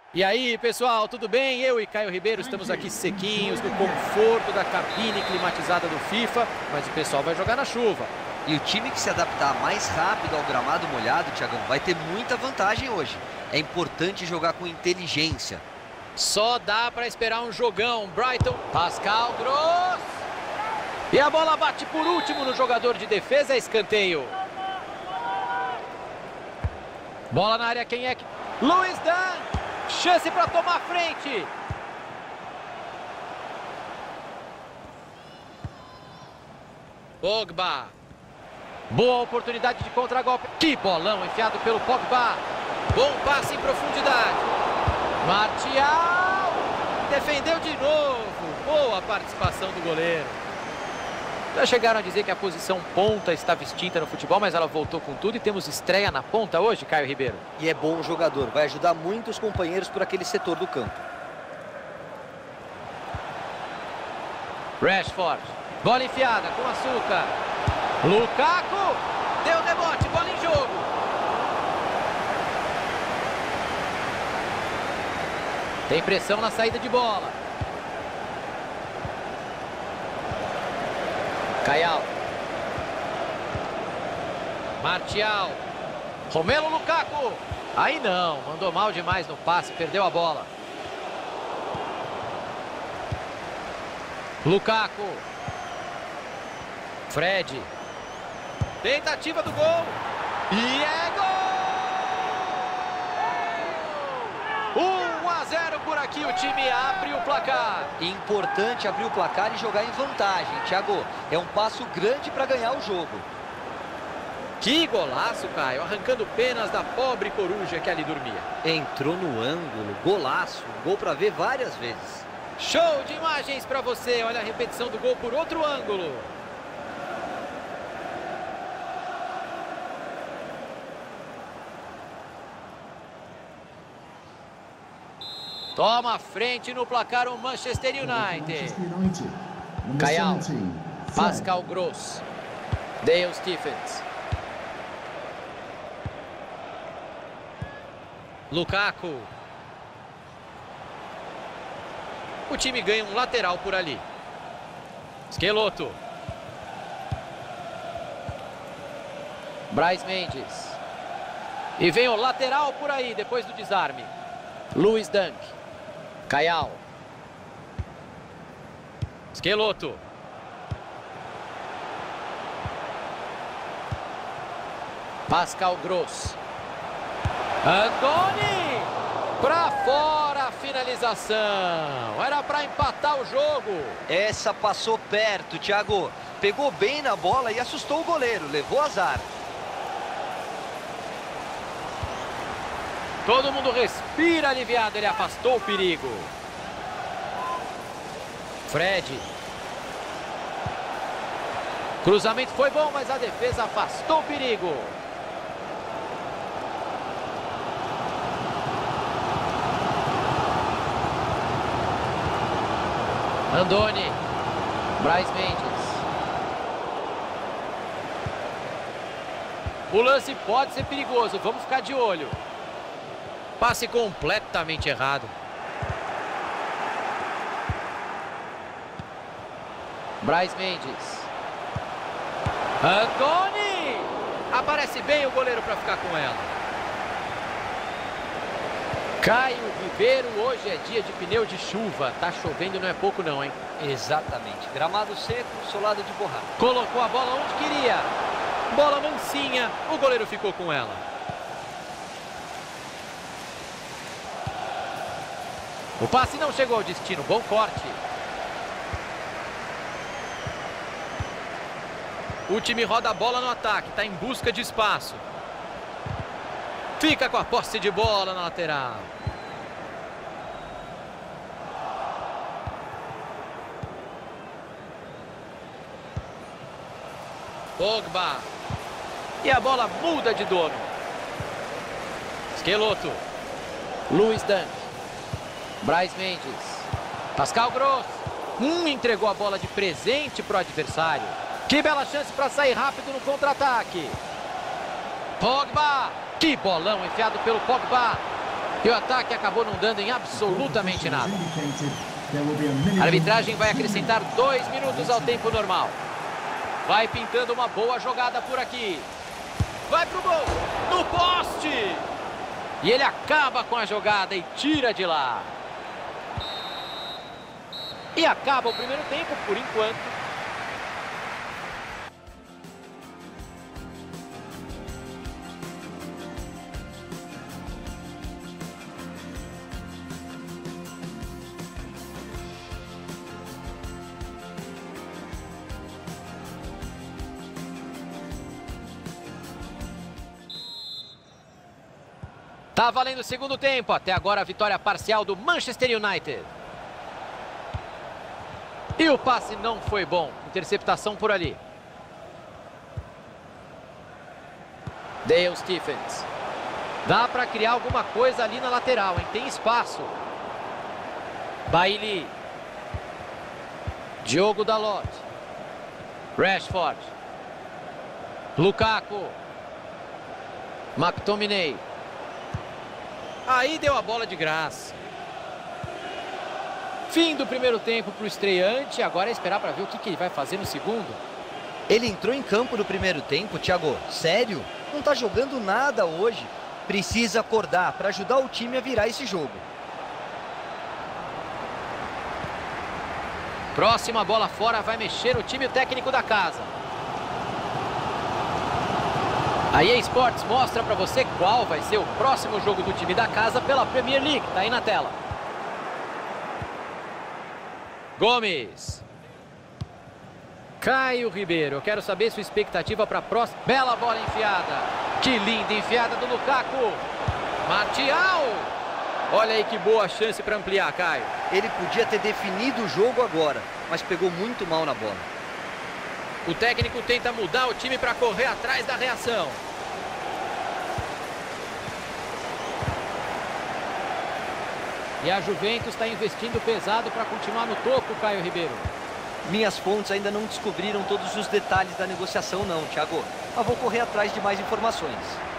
E aí, pessoal, tudo bem? Eu e Caio Ribeiro estamos aqui sequinhos, no conforto da cabine climatizada do FIFA, mas o pessoal vai jogar na chuva. E o time que se adaptar mais rápido ao gramado molhado, Thiagão, vai ter muita vantagem hoje. É importante jogar com inteligência. Só dá para esperar um jogão. Brighton, Pascal Gross. E a bola bate por último no jogador de defesa, é escanteio. Bola na área, quem é que... Luiz Dan. Chance para tomar a frente. Pogba. Boa oportunidade de contragolpe. Que bolão enfiado pelo Pogba. Bom passe em profundidade. Martial. Defendeu de novo. Boa participação do goleiro. Já chegaram a dizer que a posição ponta estava extinta no futebol, mas ela voltou com tudo e temos estreia na ponta hoje, Caio Ribeiro. E é bom jogador, vai ajudar muito os companheiros por aquele setor do campo. Rashford, bola enfiada com açúcar. Lukaku, deu rebote, bola em jogo. Tem pressão na saída de bola. Caial. Martial. Romelu Lukaku. Aí não, mandou mal demais no passe, perdeu a bola. Lukaku. Fred. Tentativa do gol. E é gol! 1-0 por aqui, o time abre o placar. Importante abrir o placar e jogar em vantagem, Thiago. É um passo grande para ganhar o jogo. Que golaço, Caio, arrancando penas da pobre coruja que ali dormia. Entrou no ângulo, golaço, gol para ver várias vezes. Show de imagens para você, olha a repetição do gol por outro ângulo. Toma a frente no placar o Manchester United. Caial, Pascal Gross, Dale Stephens. Lukaku. O time ganha um lateral por ali. Schelotto. Brais Mendes. E vem o lateral por aí, depois do desarme. Luiz Dunk. Caial. Schelotto. Pascal Gross. Andoni. Pra fora a finalização. Era pra empatar o jogo. Essa passou perto, Thiago. Pegou bem na bola e assustou o goleiro. Levou azar. Todo mundo respira aliviado, ele afastou o perigo. Fred. Cruzamento foi bom, mas a defesa afastou o perigo. Andoni. Brais Mendes. O lance pode ser perigoso, vamos ficar de olho. Passe completamente errado. Brais Mendes. Andoni! Aparece bem o goleiro para ficar com ela. Caio Ribeiro, hoje é dia de pneu de chuva. Tá chovendo e não é pouco não, hein? Exatamente. Gramado seco, solado de borracha. Colocou a bola onde queria. Bola mansinha, o goleiro ficou com ela. O passe não chegou ao destino, bom corte. O time roda a bola no ataque, está em busca de espaço. Fica com a posse de bola na lateral. Pogba. E a bola muda de dono. Schelotto. Luiz Dunk. Brais Mendes. Pascal Gross. Entregou a bola de presente para o adversário. Que bela chance para sair rápido no contra-ataque. Pogba. Que bolão enfiado pelo Pogba. E o ataque acabou não dando em absolutamente nada. A arbitragem vai acrescentar 2 minutos ao tempo normal. Vai pintando uma boa jogada por aqui. Vai pro gol, no poste. E ele acaba com a jogada e tira de lá. E acaba o primeiro tempo por enquanto. Tá valendo o segundo tempo. Até agora a vitória parcial do Manchester United. E o passe não foi bom. Interceptação por ali. Dale Stephens. Dá para criar alguma coisa ali na lateral, hein? Tem espaço. Bailey. Diogo Dalot. Rashford. Lukaku. McTominay. Aí deu a bola de graça. Fim do primeiro tempo para o estreante. Agora é esperar para ver o que ele vai fazer no segundo. Ele entrou em campo no primeiro tempo, Thiago. Sério? Não tá jogando nada hoje. Precisa acordar para ajudar o time a virar esse jogo. Próxima bola fora vai mexer o time técnico da casa. A EA Sports mostra para você qual vai ser o próximo jogo do time da casa pela Premier League. Tá aí na tela. Gomes. Caio Ribeiro. Eu quero saber sua expectativa para a próxima. Bela bola enfiada. Que linda enfiada do Lukaku. Martial. Olha aí que boa chance para ampliar, Caio. Ele podia ter definido o jogo agora, mas pegou muito mal na bola. O técnico tenta mudar o time para correr atrás da reação. E a Juventus está investindo pesado para continuar no topo, Caio Ribeiro. Minhas fontes ainda não descobriram todos os detalhes da negociação não, Thiago. Mas vou correr atrás de mais informações.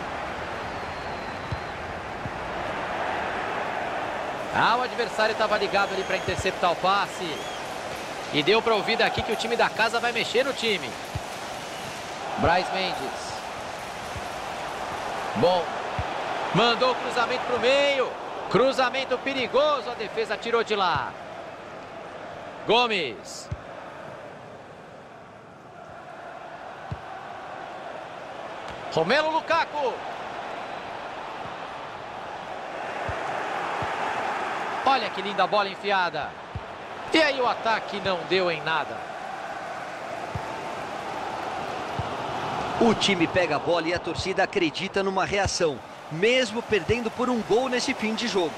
O adversário estava ligado ali para interceptar o passe. E deu para ouvir daqui que o time da casa vai mexer no time. Brais Mendes. Bom. Mandou o cruzamento para o meio. Cruzamento perigoso. A defesa tirou de lá. Gomes. Romelu Lukaku. Olha que linda bola enfiada. E aí o ataque não deu em nada. O time pega a bola e a torcida acredita numa reação, mesmo perdendo por um gol nesse fim de jogo.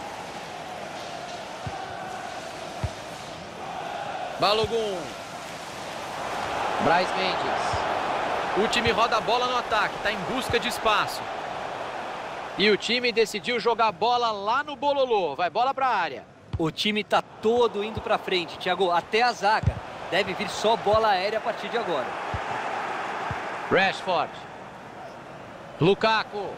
Balogun. Brais Mendes. O time roda a bola no ataque, está em busca de espaço. E o time decidiu jogar a bola lá no bololô. Vai bola para a área. O time tá todo indo para frente, Thiago, até a zaga. Deve vir só bola aérea a partir de agora. Rashford. Lukaku.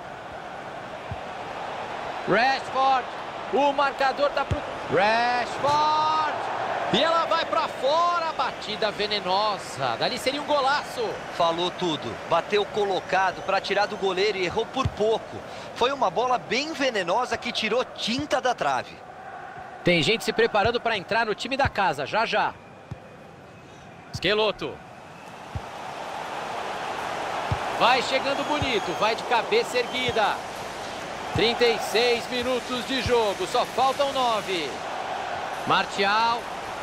Rashford. O marcador tá pro... Rashford. E ela vai para fora. Batida venenosa. Dali seria um golaço. Falou tudo. Bateu colocado para tirar do goleiro e errou por pouco. Foi uma bola bem venenosa que tirou tinta da trave. Tem gente se preparando para entrar no time da casa, já já. Schelotto. Vai chegando bonito, vai de cabeça erguida. 36 minutos de jogo, só faltam 9. Martial.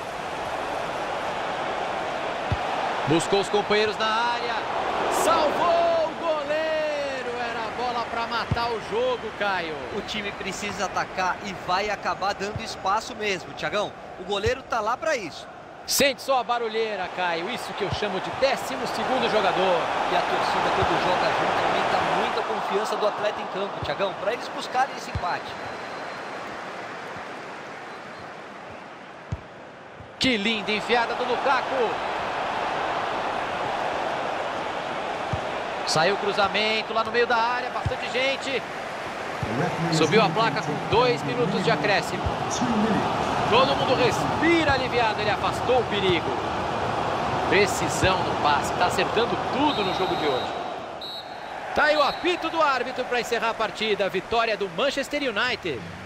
Buscou os companheiros na área. Salvou o goleiro. Era a bola para matar o jogo, Caio. O time precisa atacar e vai acabar dando espaço mesmo, Thiagão. O goleiro tá lá para isso. Sente só a barulheira, Caio. Isso que eu chamo de 12º jogador. E a torcida, quando joga junto, aumenta muito a confiança do atleta em campo, Thiagão, para eles buscarem esse empate. Que linda enfiada do Lukaku. Saiu o cruzamento lá no meio da área, bastante gente. Subiu a placa com 2 minutos de acréscimo. Todo mundo respira aliviado, ele afastou o perigo. Precisão no passe, está acertando tudo no jogo de hoje. Tá aí o apito do árbitro para encerrar a partida. Vitória do Manchester United.